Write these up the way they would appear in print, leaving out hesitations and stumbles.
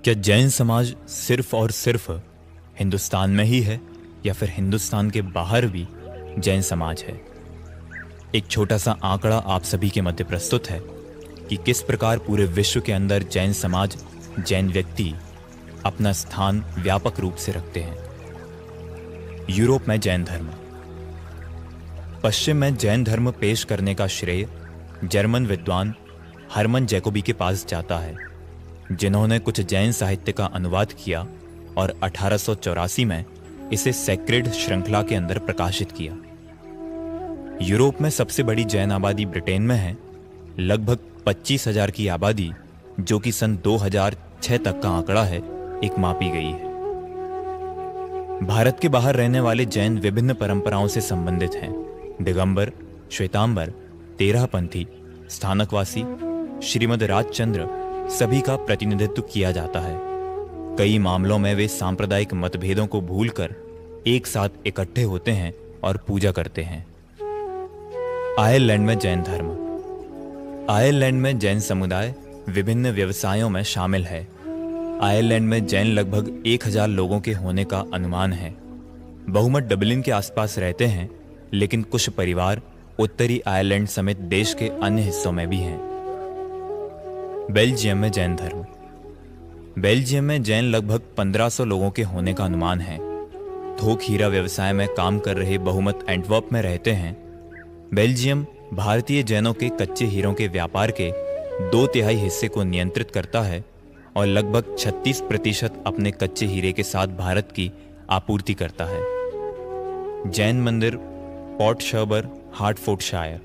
क्या जैन समाज सिर्फ और सिर्फ हिंदुस्तान में ही है या फिर हिंदुस्तान के बाहर भी जैन समाज है? एक छोटा सा आंकड़ा आप सभी के मध्य प्रस्तुत है कि किस प्रकार पूरे विश्व के अंदर जैन समाज, जैन व्यक्ति अपना स्थान व्यापक रूप से रखते हैं। यूरोप में जैन धर्म। पश्चिम में जैन धर्म पेश करने का श्रेय जर्मन विद्वान हरमन जैकोबी के पास जाता है, जिन्होंने कुछ जैन साहित्य का अनुवाद किया और 1884 में इसे सेक्रेड श्रृंखला के अंदर प्रकाशित किया। यूरोप में सबसे बड़ी जैन आबादी ब्रिटेन में है, लगभग 25,000 की आबादी, जो कि सन 2006 तक का आंकड़ा है, एक मापी गई है। भारत के बाहर रहने वाले जैन विभिन्न परंपराओं से संबंधित हैं। दिगंबर, श्वेतांबर, तेरहपंथी, स्थानकवासी, श्रीमद राजचंद्र सभी का प्रतिनिधित्व किया जाता है। कई मामलों में वे सांप्रदायिक मतभेदों को भूलकर एक साथ इकट्ठे होते हैं और पूजा करते हैं। आयरलैंड में जैन धर्म। आयरलैंड में जैन समुदाय विभिन्न व्यवसायों में शामिल है। आयरलैंड में जैन लगभग 1000 लोगों के होने का अनुमान है। बहुमत डबलिन के आसपास रहते हैं, लेकिन कुछ परिवार उत्तरी आयरलैंड समेत देश के अन्य हिस्सों में भी हैं। बेल्जियम में जैन धर्म। बेल्जियम में जैन लगभग 1500 लोगों के होने का अनुमान है। थोक हीरा व्यवसाय में काम कर रहे बहुमत एंटवर्प में रहते हैं। बेल्जियम भारतीय जैनों के कच्चे हीरों के व्यापार के 2/3 हिस्से को नियंत्रित करता है और लगभग 36% अपने कच्चे हीरे के साथ भारत की आपूर्ति करता है। जैन मंदिर Potters Bar, Hertfordshire.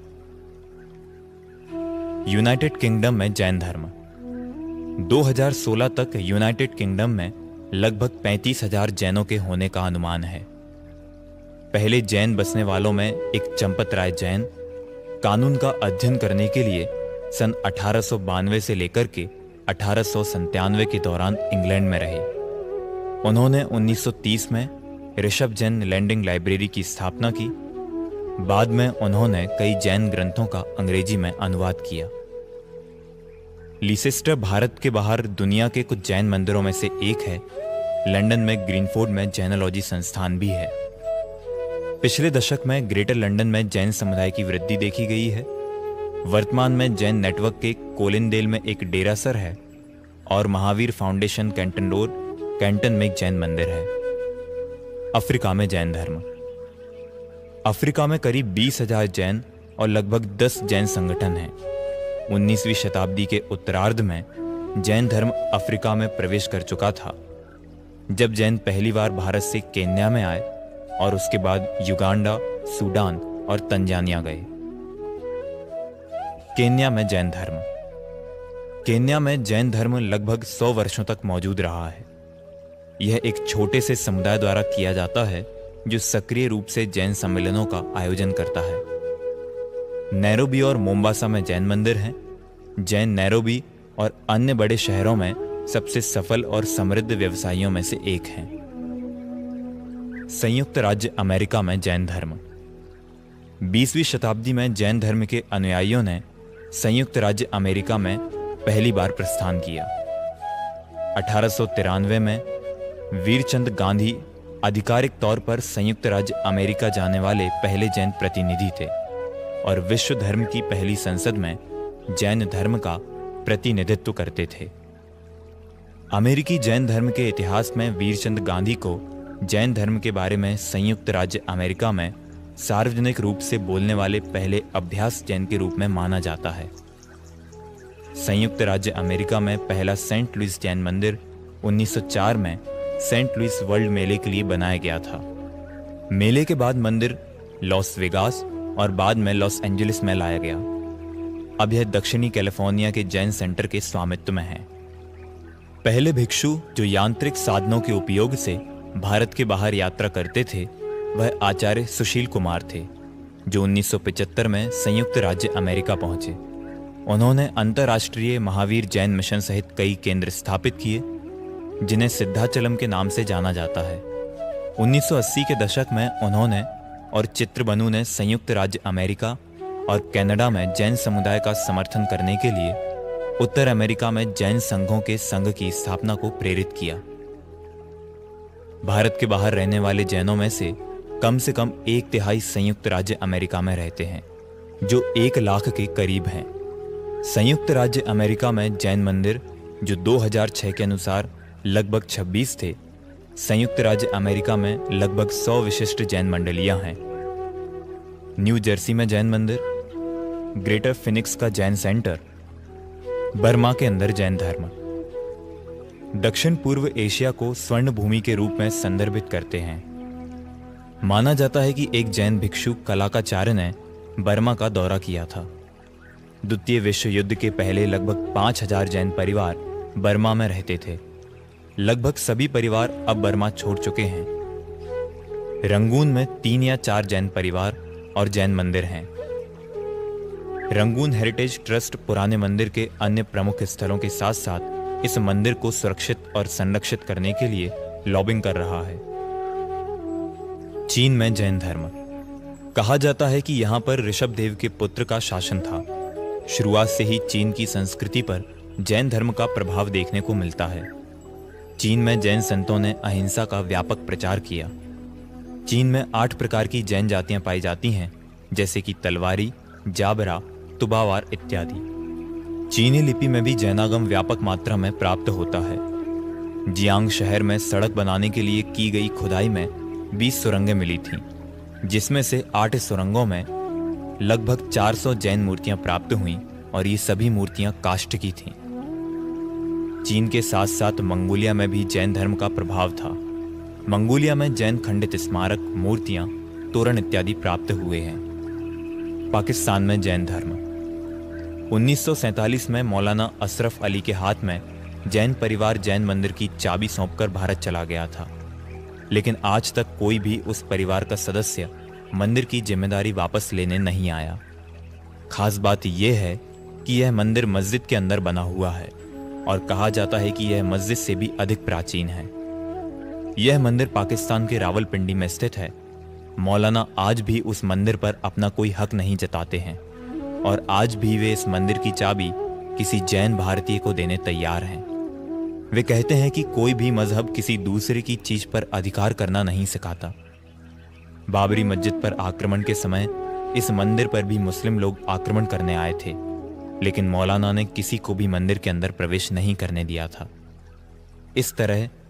United Kingdom में जैन धर्म। 2016 तक यूनाइटेड किंगडम में लगभग 35,000 जैनों के होने का अनुमान है। पहले जैन बसने वालों में एक चंपत राय जैन कानून का अध्ययन करने के लिए सन 1892 से लेकर के 1897 के दौरान इंग्लैंड में रहे। उन्होंने 1930 में ऋषभ जैन लैंडिंग लाइब्रेरी की स्थापना की। बाद में उन्होंने कई जैन ग्रंथों का अंग्रेजी में अनुवाद किया। लीसेस्टर भारत के बाहर दुनिया के कुछ जैन मंदिरों में से एक है। लंदन में ग्रीनफोर्ड में जैनोलॉजी संस्थान भी है। पिछले दशक में ग्रेटर लंदन में जैन समुदाय की वृद्धि देखी गई है। वर्तमान में जैन नेटवर्क के कोलिनडेल में एक डेरासर है और Mahavir Foundation Canton Road, Canton में एक जैन मंदिर है। अफ्रीका में जैन धर्म। अफ्रीका में करीब 20,000 जैन और लगभग 10 जैन संगठन हैं। 19वीं शताब्दी के उत्तरार्ध में जैन धर्म अफ्रीका में प्रवेश कर चुका था, जब जैन पहली बार भारत से केन्या में आए और उसके बाद युगांडा, सूडान और तंजानिया गए। केन्या में जैन धर्म। केन्या में जैन धर्म लगभग 100 वर्षों तक मौजूद रहा है। यह एक छोटे से समुदाय द्वारा किया जाता है जो सक्रिय रूप से जैन सम्मेलनों का आयोजन करता है। नैरोबी और मोम्बासा में जैन मंदिर हैं। जैन नैरोबी और अन्य बड़े शहरों में सबसे सफल और समृद्ध व्यवसायियों में से एक हैं। संयुक्त राज्य अमेरिका में जैन धर्म। 20वीं शताब्दी में जैन धर्म के अनुयायियों ने संयुक्त राज्य अमेरिका में पहली बार प्रस्थान किया। 1893 में वीरचंद गांधी आधिकारिक तौर पर संयुक्त राज्य अमेरिका जाने वाले पहले जैन प्रतिनिधि थे और विश्व धर्म की पहली संसद में जैन धर्म का प्रतिनिधित्व करते थे। अमेरिकी जैन धर्म के इतिहास में वीरचंद गांधी को जैन धर्म के बारे में संयुक्त राज्य अमेरिका में सार्वजनिक रूप से बोलने वाले पहले अभ्यास जैन के रूप में माना जाता है। संयुक्त राज्य अमेरिका में पहला सेंट लुइस जैन मंदिर 1904 में सेंट लुइस वर्ल्ड मेले के लिए बनाया गया था। मेले के बाद मंदिर लॉस वेगास और बाद में लॉस एंजलिस में लाया गया। अब यह दक्षिणी कैलिफोर्निया के जैन सेंटर के स्वामित्व में है। पहले भिक्षु जो यांत्रिक साधनों के उपयोग से भारत के बाहर यात्रा करते थे, वह आचार्य सुशील कुमार थे, जो 1975 में संयुक्त राज्य अमेरिका पहुंचे। उन्होंने अंतर्राष्ट्रीय महावीर जैन मिशन सहित कई केंद्र स्थापित किए, जिन्हें सिद्धाचलम के नाम से जाना जाता है। 1980 के दशक में उन्होंने और चित्रबनु ने संयुक्त राज्य अमेरिका और कनाडा में जैन समुदाय का समर्थन करने के लिए उत्तर अमेरिका में जैन संघों के संघ की स्थापना को प्रेरित किया। भारत के बाहर रहने वाले जैनों में से कम 1/3 संयुक्त राज्य अमेरिका में रहते हैं, जो 1 लाख के करीब हैं। संयुक्त राज्य अमेरिका में जैन मंदिर, जो 2006 के अनुसार लगभग 26 थे, संयुक्त राज्य अमेरिका में लगभग 100 विशिष्ट जैन मंडलियां हैं। न्यू जर्सी में जैन मंदिर, ग्रेटर फिनिक्स का जैन सेंटर, बर्मा के अंदर जैन धर्म। दक्षिण पूर्व एशिया को स्वर्ण भूमि के रूप में संदर्भित करते हैं। माना जाता है कि एक जैन भिक्षु कलाकाचार्य ने बर्मा का दौरा किया था। द्वितीय विश्व युद्ध के पहले लगभग 5000 जैन परिवार बर्मा में रहते थे। लगभग सभी परिवार अब बर्मा छोड़ चुके हैं। रंगून में 3 या 4 जैन परिवार और जैन मंदिर हैं। रंगून हेरिटेज ट्रस्ट पुराने मंदिर के अन्य प्रमुख स्थलों के साथ साथ इस मंदिर को सुरक्षित और संरक्षित करने के लिए लॉबिंग कर रहा है। चीन में जैन धर्म। कहा जाता है कि यहाँ पर ऋषभदेव के पुत्र का शासन था। शुरुआत से ही चीन की संस्कृति पर जैन धर्म का प्रभाव देखने को मिलता है। चीन में जैन संतों ने अहिंसा का व्यापक प्रचार किया। चीन में 8 प्रकार की जैन जातियां पाई जाती हैं, जैसे कि तलवारी, जाबरा, तुबावार इत्यादि। चीनी लिपि में भी जैनागम व्यापक मात्रा में प्राप्त होता है। जियांग शहर में सड़क बनाने के लिए की गई खुदाई में 20 सुरंगें मिली थीं, जिसमें से 8 सुरंगों में लगभग 400 जैन मूर्तियां प्राप्त हुईं और ये सभी मूर्तियां काष्ठ की थीं। चीन के साथ साथ मंगोलिया में भी जैन धर्म का प्रभाव था। मंगोलिया में जैन खंडित स्मारक, मूर्तियां, तोरण इत्यादि प्राप्त हुए हैं। पाकिस्तान में जैन धर्म। 1947 में मौलाना अशरफ अली के हाथ में जैन परिवार जैन मंदिर की चाबी सौंपकर भारत चला गया था, लेकिन आज तक कोई भी उस परिवार का सदस्य मंदिर की जिम्मेदारी वापस लेने नहीं आया। खास बात यह है कि यह मंदिर मस्जिद के अंदर बना हुआ है और कहा जाता है कि यह मस्जिद से भी अधिक प्राचीन है। यह मंदिर पाकिस्तान के रावलपिंडी में स्थित है। मौलाना आज भी उस मंदिर पर अपना कोई हक नहीं जताते हैं और आज भी वे इस मंदिर की चाबी किसी जैन भारतीय को देने तैयार हैं। वे कहते हैं कि कोई भी मजहब किसी दूसरे की चीज पर अधिकार करना नहीं सिखाता। बाबरी मस्जिद पर आक्रमण के समय इस मंदिर पर भी मुस्लिम लोग आक्रमण करने आए थे, लेकिन मौलाना ने किसी को भी मंदिर के अंदर प्रवेश नहीं करने दिया था। इस तरह